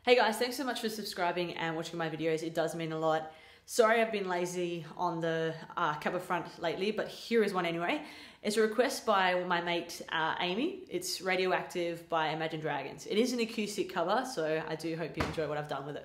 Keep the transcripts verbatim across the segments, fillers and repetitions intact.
Hey guys, thanks so much for subscribing and watching my videos. It does mean a lot. Sorry I've been lazy on the uh, cover front lately, but here is one anyway. It's a request by my mate uh, Amy. It's Radioactive by Imagine Dragons. It is an acoustic cover, so I do hope you enjoy what I've done with it.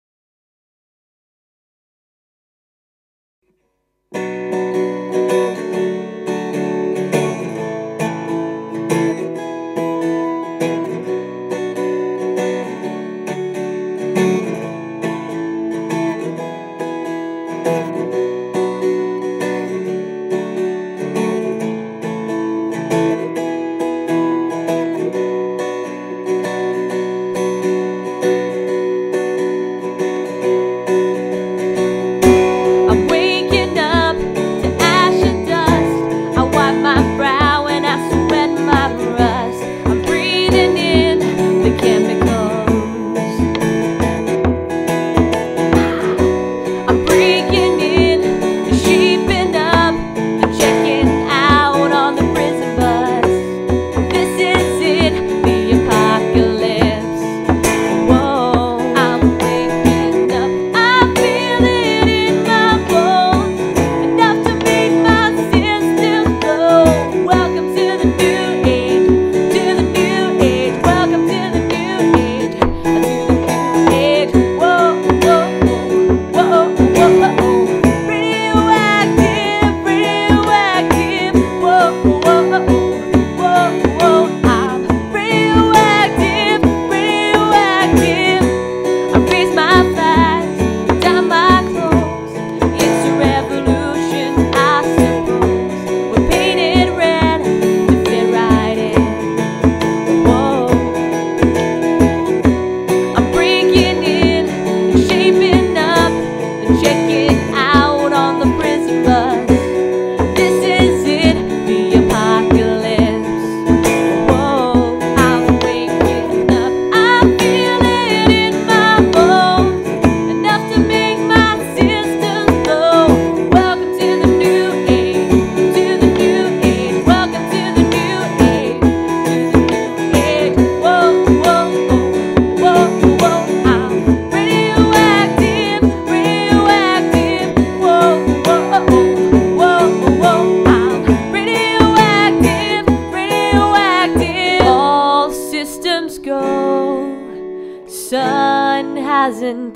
Sun hasn't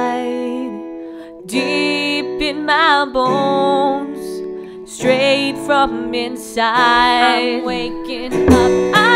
died deep in my bones, straight from inside. I'm waking up.